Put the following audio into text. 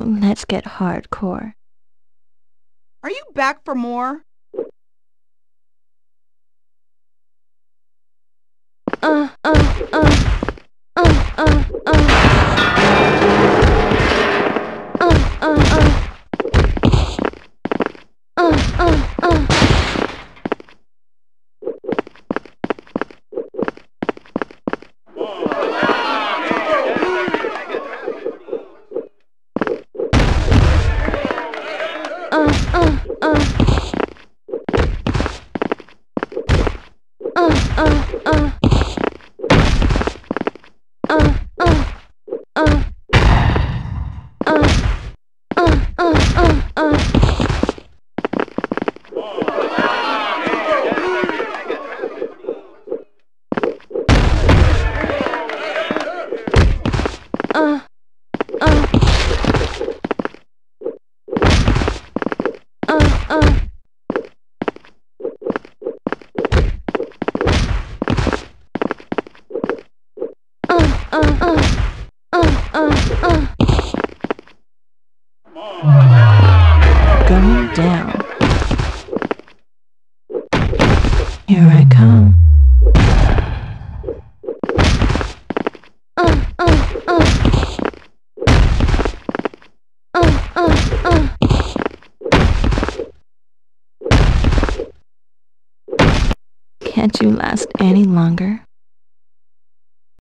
let's get hardcore. Are you back for more? Uh, uh, uh, uh, uh, uh. Going down. Here I come. Can't you last any longer?